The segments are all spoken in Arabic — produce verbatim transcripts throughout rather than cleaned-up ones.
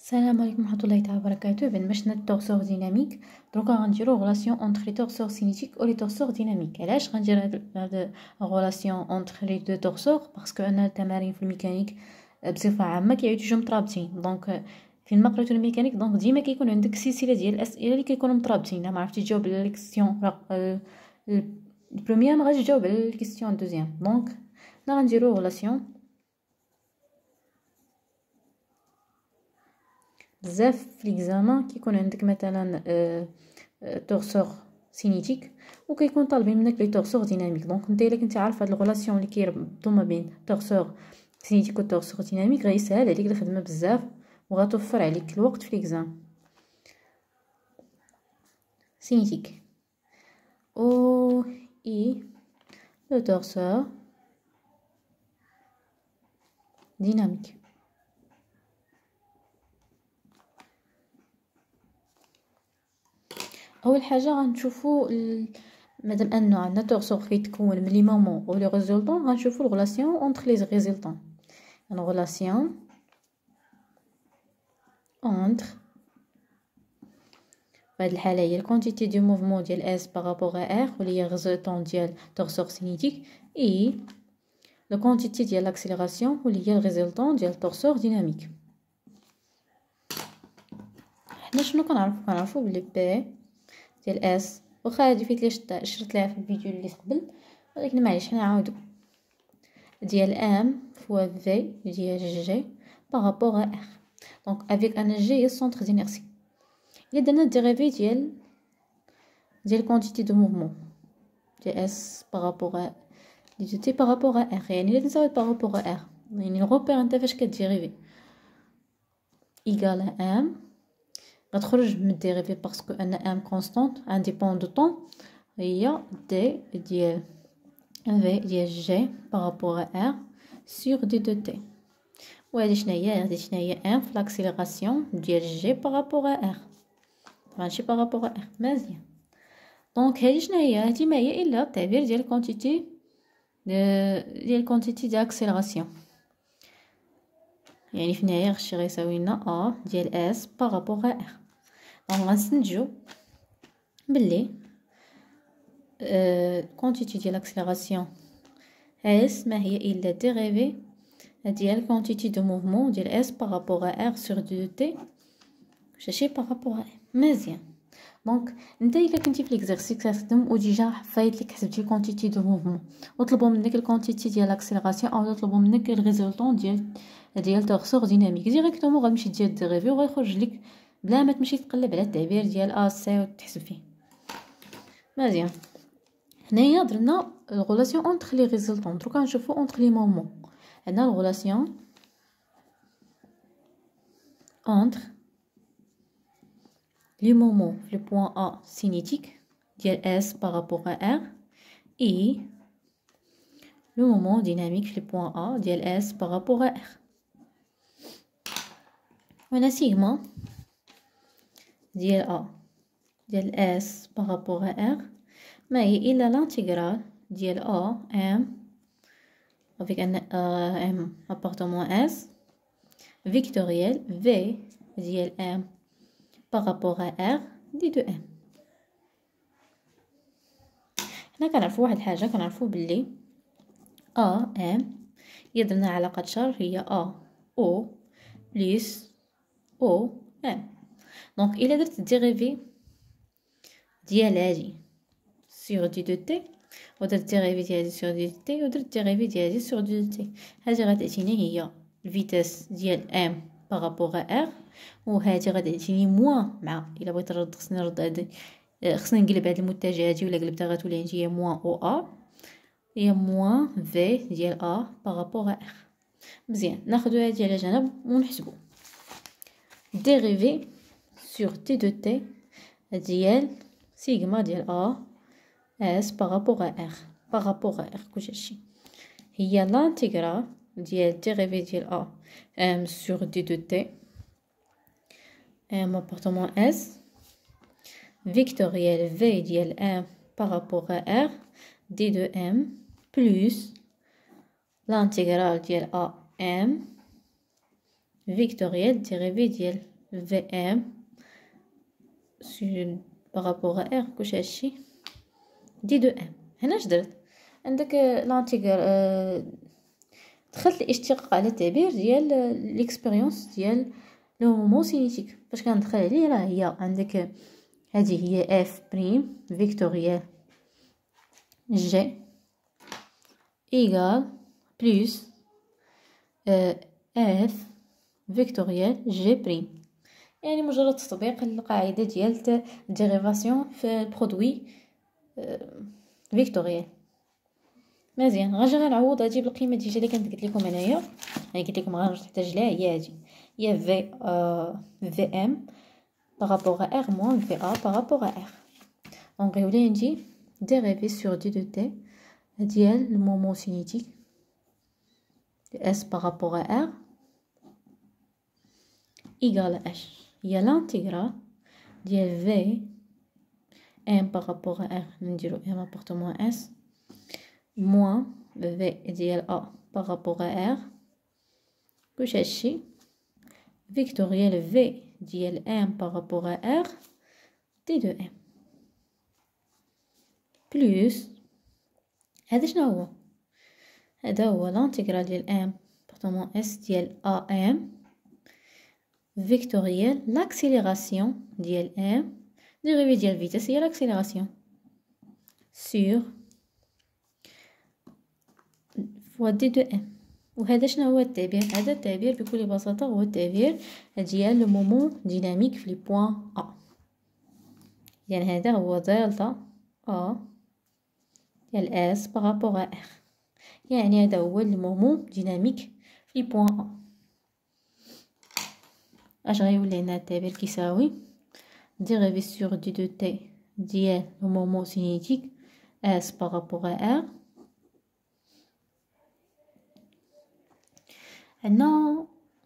السلام عليكم ورحمة الله تعالى وبركاته. بين مشنا التورسور ديناميك دروكا غنديرو غولاسيون اونتر لي تورسور سينيتيك و لي تورسور ديناميك. علاش غندير هاد هاد غولاسيون اونتر لي دو تورسور؟ باسكو انا التمارين في الميكانيك بصفه عامه كيعيطوا جوج مترابطين، دونك فين ما قريتو الميكانيك دونك ديما كيكون عندك سلسله ديال الاسئله اللي كيكونوا مترابطين. ما عرفتي تجاوب على الكيسيون البروميير ما غاديش تجاوب على الكيسيون دوزيام. دونك حنا غنديرو غولاسيون بزاف في ليكزامان كيكون عندك مثلا تورسور سينيتيك وكيكون طالبين منك لي تورسور ديناميك. دونك نتا الا كنتي عارف هاد الغولاسيون اللي كيربطوا ما بين تورسور سينيتيك و تورسور ديناميك غيسهل عليك الخدمه بزاف وغتوفر عليك الوقت في ليكزام. سينيتيك او اي لو تورسور ديناميك. اول حاجه غنشوفوا مادام انه عندنا تورسور كيتكون من لي مومون و لي ريزولطون غنشوفوا الغولاسيون اونتر لي ريزولطون. يعني غولاسيون اونتر فهاد الحاله هي الكونتيتي دو موفمون ديال اس بارابور ا ار واللي هي ريزولطون ديال تورسور سينيتيك اي لو كونتيتي ديال لاكسيليراسيون واللي هي ريزولطون ديال تورسور ديناميك. حنا شنو كنعرفوا؟ كنعرفوا بلي بي ديال اس واخا هادي فيت لي شرت لها في الفيديو اللي قبل، ولكن معليش حنا نعاودو ديال ام فوا في ديال جي بارابور ا ار. دونك افيك ان جي هي السونتر دينيرسي. الا درنا ديريفي ديال ديال كونتيتي دو موفمون ديال اس بارابور ا دي تي بارابور ا ار، يعني الا تساوي بارابور ا ار يعني الروبير انت فاش كديريفي ايكال ام غتخرج من الديريفي باسكو ان ام كونستانت انديبون دو طون هي دي ديال في ديال جي بارابور ا ار سور دي دو تي. وهادي شناهي؟ هادي شناهي ام في لاكسيليراسيون ديال جي بارابور ا ار، ماشي بارابور ا ار. مزيان. دونك هادي شناهي؟ هادي ما هي الا التعبير ديال كونتيتي ديال كونتيتي ديال اكسيليراسيون، يعني في النهايه هادشي غيساوي لنا ا ديال اس بارابور ا ار. دونك غنستنتجو بلي كونتيتي ديال اكسيليراسيون اس ما هي الا ديريفي ديال كونتيتي دو موفمون ديال اس بارابور ا ار سور دو تي شاشي بارابور ا. مزيان. دونك انت الا كنتي في ليكزارسيس كتخدم وديجا فايت لك حسبتي كونتيتي دو موفمون وطلبوا منك الكونتيتي ديال اكسيليراسيون او طلبوا منك الريزولطون ديال ديال تورسور ديناميك، ديريكتومون غتمشي دير ديريفي وغيخرج لك بلا ما تمشي تقلب على التعبير ديال ا سي وتحسب فيه. مزيان. هنايا درنا الغولاسيون اونتر لي ريزولطون. دروكا نشوفوا اونتر لي مومون. عندنا الغولاسيون اونتر لي مومون في لو بوين ا سينيتيك ديال اس بارابور ا ار اي لو مومون ديناميك في لو بوين ا ديال اس بارابور ا ار. هنا سيغما ديال ا ديال اس بارابور ا ار ما هي الا لانتيغرال ديال ا ام avec un m appartement s vectoriel v ديال m par rapport à r دي دو m. حنا كنعرفوا واحد الحاجه، كنعرفوا باللي a m يدرنا علاقه شر هي a o بلس o m. دونك الا درت ديريفي ديال هادي سور دي دو تي ودرت ديريفي ديال هادي سور دي دو تي ودرت ديريفي ديال هادي سور دي دو تي، هادي غتعطيني هي الفيتاس ديال ام بارابور ا ار وهادي غتعطيني موان مع الا بغيت نرد خصني نرد هادي خصني نقلب هاد المتجه هادي ولا قلبتها غتولي عندي هي موان او ا هي موان في ديال ا بارابور ا ار. مزيان. ناخدو هادي على جنب ونحسبو ديريفي سور تي دو تي ديال سيغما ديال ا اس بارابور ا ار بارابور ا ار كلشي هادشي هي لانتيغرال ديال ديريفي ديال ا ام سور دي دو تي ام ابارتمون اس فيكتوريال في ديال ام بارابور ا ار دي دو ام بلس لانتيغرال ديال ا ام فيكتوريال ديريفي ديال في ام sur بارابور ار كلشي هادشي دي دو ام. هنا اش درت؟ عندك لانتيغر أه دخلت الاشتقاق على التعبير ديال ليكسبيريونس ديال لو مومون سينيتيك. فاش كندخل عليه راه هي عندك هذه هي اف بريم فيكتوريال جي ايغال بلس اف فيكتوريال جي بريم، يعني مجرد تطبيق القاعده ديال ديريفاسيون في البرودوي فيكتوريال. مزيان، غنجي غنعوض هادي بالقيمه ديال اللي كنت قلت لكم انايا، يعني قلت لكم غنمشي تحتاج لها هي هادي، هي في آه في ام بارابور ار موان في ا بارابور ار. دونك غيولي عندي ديريفي سور دي دو تي ديال المومون سينيتيك اس بارابور ار ايغال اش، هي لانتيغرال ديال في ام بارابور ار نديرو ام ابارتمون اس موان في ديال ا بارابور ار كلش هادشي فيكتوريال في ديال ام بارابور ار دي دو ام بلس هذا شنو هو؟ هذا هو لانتيغرال ديال ام بارتمون اس ديال ا ام فيكتوريال لاكسيليراسيون ديال ام ديريفي ديال فيتاس هي لاكسيليراسيون سور فوا دي دو ام. وهذا شنو هو التعبير؟ هذا التعبير بكل بساطه هو التعبير ديال لو مومون ديناميك في لي بوين ا، يعني هذا هو دلتا ا ديال اس بارابور ار، يعني هذا هو المومون ديناميك في لي بوين ا. اش غيولي لنا التعبير كيساوي ديريفي سور دي دو تي ديال لو مومون سينيتيك اس بارابور ار. عندنا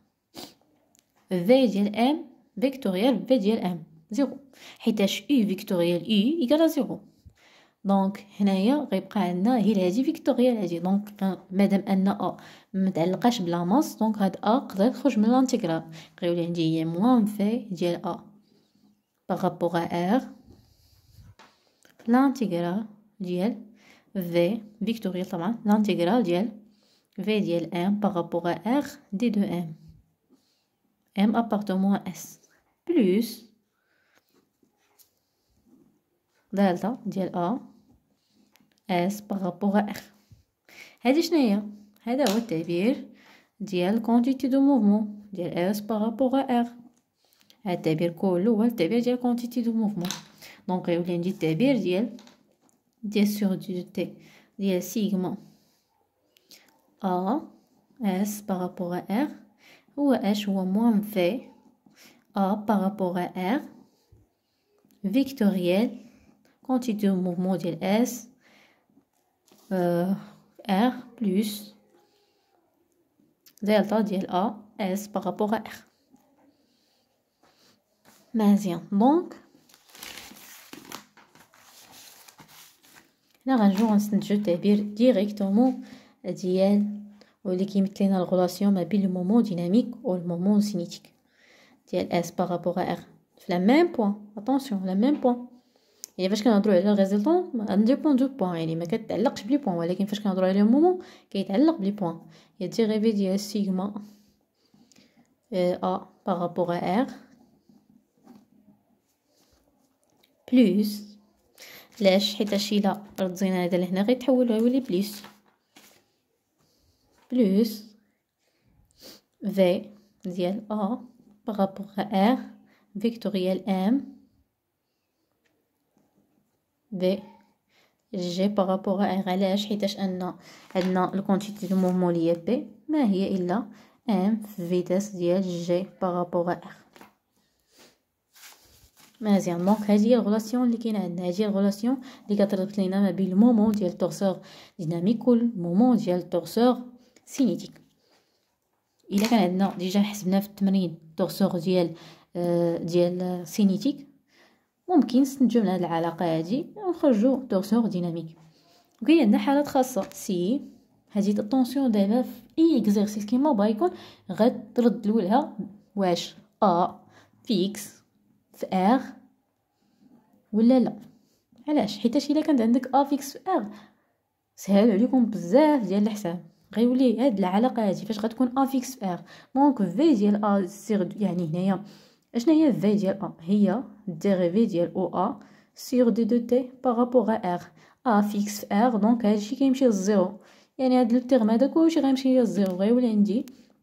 في ديال ام فيكتوريال في ديال ام زيرو، حيتاش اي فيكتوريال اي ايكال زيرو. دونك هنايا غيبقى عندنا هي هادي فيكتوريال هادي، دونك مادام ان ا متعلقاش بلا ماس دونك هاد ا تقدر تخرج من لانتيغرال، غيولي عندي هي موان في ديال ا بارابور ار لانتيغرال ديال في فيكتوريال طبعا لانتيغرال ديال في ديال ام بارابور ار دي دو ام ام ابارتمون اس بلس دلتا ديال ا اس بارابور ار. هادي شناهي؟ هذا هو التعبير ديال كونتيتي دو موفمون ديال اس بارابور ار. هاد التعبير كله هو التعبير ديال كونتيتي دو موفمون. دونك غيولي عندي التعبير ديال ديال سور دي تي ديال سيغما ا اس بارابور ار هو اش هو موان في ا بارابور ار فيكتوريال quantité de mouvement ديال S euh, R plus delta ديال A S par rapport à R. مزيان، دونك هنا غنجيو غنستنتجو التعبير ديريكتومون ديال واللي كيمثل لنا الغولاسيون ما بين المومون ديناميك و المومون سينيتيك ديال S par rapport à R في لا ميم بوين. اتونسيون لا ميم بوين، يعني فاش كنهضروا على الريزلطون انديبون دو بوين، يعني ما كتعلقش بلي بوين، ولكن فاش كنهضروا على مومون كيتعلق بلي بوين. هي ديريفي ديال سيغما ا بارابور ا ار بلس علاش؟ حيتاش الا ردينا هذا لهنا غيتحول غيولي بلس بلس في ديال ا بارابور ا ار فيكتوريال ام في جي بارابور ا. علاش؟ حيتاش ان عندنا الكونتيتي دو موفمون لي بي ما هي الا ام في فيتاس ديال جي بارابور ا. مزيان، دونك هذه هي الغولاسيون اللي كاينه عندنا، هذه هي الغولاسيون اللي كتربط لينا ما بين المومون ديال التورسور ديناميك والمومون ديال التورسور سينيتيك. الا كان عندنا ديجا حسبنا في التمرين التورسور ديال آه ديال سينيتيك، ممكن نستنتجو من هاد العلاقه هادي ونخرجو تورسور ديناميك. وكاين عندنا حالات خاصه سي هذه الطونسيون دابا في اي اكزرسيس كيما بغا يكون غترد لولها واش ا فيكس في ار ولا لا؟ علاش؟ حيتاش الا كانت عندك ا فيكس في ار سهل عليكم بزاف ديال الحساب، غيولي هاد العلاقه هادي فاش غتكون ا فيكس في ار دونك في ديال ا سيغ، يعني هنايا اشنا هي في ديال ا؟ هي الديريفي ديال او ا سيغ دي دو تي بارابور ا ار. ا فيكس في ار دونك هادشي كيمشي للزيرو، يعني هاد لو تيرم هذا كلشي غيمشي للزيرو، غيولي عندي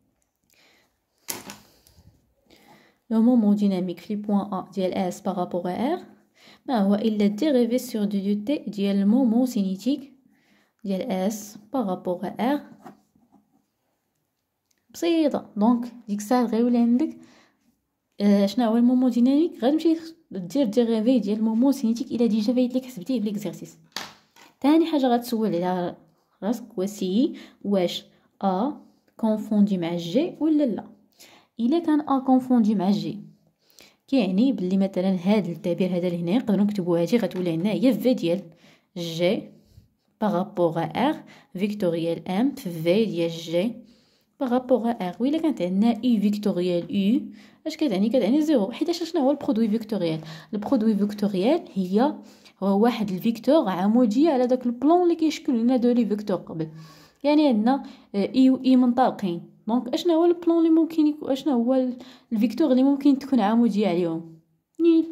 لو مومون ديناميك في لي بوين ا ديال اس بارابور ا ار ما هو الا الديريفي سيغ دي دو تي ديال المومون سينيتيك ديال اس بارابور ا ار. بسيطه. دونك ديك الساعه غيولي عندك آه شنو هو المومون ديناميك، غتمشي دير ديريفي ديال المومون سينيتيك الا ديجا فايت لك حسبتيه بليكزارسيس. ثاني حاجه غتسول على راسك وسي واش ا كونفوندي مع جي ولا لا. الا كان ا كونفوندي مع جي كيعني بلي مثلا هذا التعبير هذا لهنا نقدروا نكتبوا هادي غتولي عندنا هي في ديال جي بارابور ار فيكتوريال ام في في ديال جي بارابور ار. وإلا كانت عندنا اي فيكتوريال يو اش كتعني؟ كتعني زيرو، حيتاش شنو هو البرودوي فيكتوريال؟ البرودوي فيكتوريال هي هو واحد الفيكتور عموديه على داك البلون اللي كيشكل لنا دو لي فيكتور قبل، يعني عندنا اي و اي منطابقين. دونك اشنا هو البلون اللي ممكن يكون، اشنا هو الفيكتور اللي ممكن تكون عموديه عليهم؟ نيل.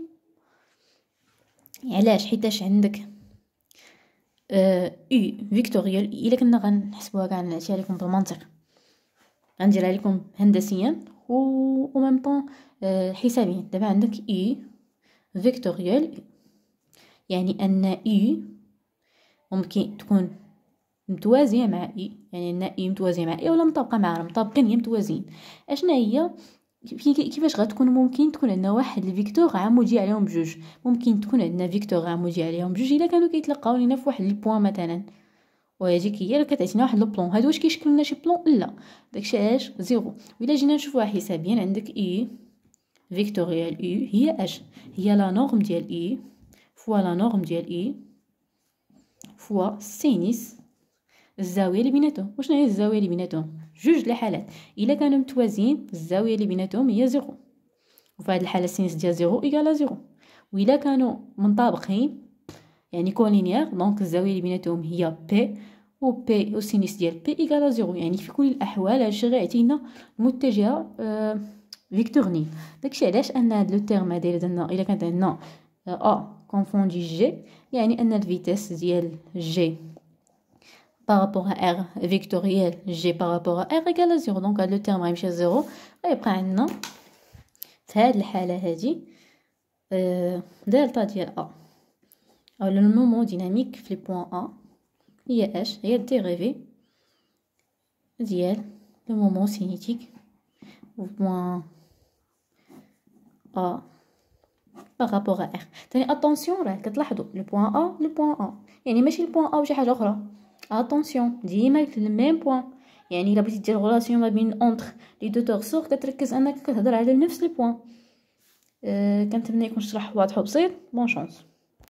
علاش؟ حيتاش عندك اه اي فيكتوريال الا كنا غنحسبوها كاع نعطيها لكم بالمنطق، غنديرها لكم هندسيا و او ميم طون حسابيا. دابا عندك اي فيكتوريال يعني ان اي ممكن تكون متوازيه مع اي، يعني ان اي متوازيه مع اي ولا مطابقه معها، مطابقين هي متوازيين. اشنا هي كيفاش غتكون ممكن تكون عندنا واحد الفيكتور عمودي عليهم بجوج؟ ممكن تكون عندنا فيكتور عمودي عليهم بجوج الا كانوا كيتلاقاو لينا في واحد البوين مثلا، وهذيك هي اللي كتعطينا واحد لو بلون. هادو واش كيشكلوا لنا شي بلون؟ لا، داكشي علاش زيرو. وإلا جينا نشوفوها حسابيا عندك اي فيكتوريال اي هي اش؟ هي لا نورم ديال اي فوا لا نورم ديال اي فوا سينيس الزاويه اللي بيناتهم. وشنو هي الزاويه اللي بيناتهم؟ جوج الحالات الا كانوا متوازيين الزاويه اللي بيناتهم هي زيرو، وفي هذه الحاله سينيس ديال زيرو ايكالا زيرو. وإلا كانوا منطابقين يعني كولينيير دونك الزاويه اللي بيناتهم هي بي، و بي و سينيس ديال بي ايكالا زيرو. يعني في كل الاحوال هادشي غيعطينا متجهه آه فيكتور نيل. داكشي علاش ان هاد لو تيرم هذا الا درنا الا كانت عندنا ا كونفوندي جي يعني ان الفيتاس ديال جي بارابور ار فيكتوريال جي بارابور ار ايكالا زيرو. دونك هاد لو تيرم غيمشي زيرو، غيبقى عندنا في هاد الحاله هادي آه دالتا ديال ا او لو مومون ديناميك في لي بوين ا هي اش؟ هي الديريفي ديال لو مومون سينيتيك في بوين ا بارابور ا ار. تاني اتونسيون راه كتلاحظوا لو بوين ا لو بوين ا يعني ماشي البوين ا وشي حاجه اخرى. اتونسيون ديما في الميم بوين، يعني الا بغيتي دير غولاسيون ما بين اونتر لي دو تورسور كتركز انك كتهضر على نفس البوين. أه كنتمنى يكون الشرح واضح وبسيط. بون شانس.